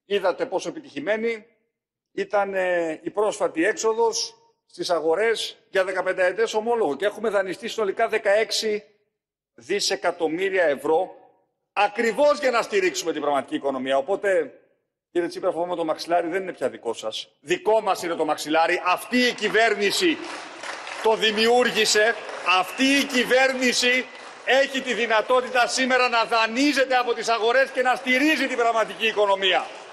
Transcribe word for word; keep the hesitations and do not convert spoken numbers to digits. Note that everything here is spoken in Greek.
είδατε πόσο επιτυχημένη ήταν η πρόσφατη έξοδος στις αγορές για δεκαπενταετές ομόλογο και έχουμε δανειστεί συνολικά δεκαέξι δισεκατομμύρια ευρώ ακριβώς για να στηρίξουμε την πραγματική οικονομία. Οπότε, κύριε Τσίπρα, φοβάμαι το μαξιλάρι δεν είναι πια δικό σας. Δικό μας είναι το μαξιλάρι. Αυτή η κυβέρνηση το δημιούργησε. Αυτή η κυβέρνηση έχει τη δυνατότητα σήμερα να δανείζεται από τις αγορές και να στηρίζει την πραγματική οικονομία.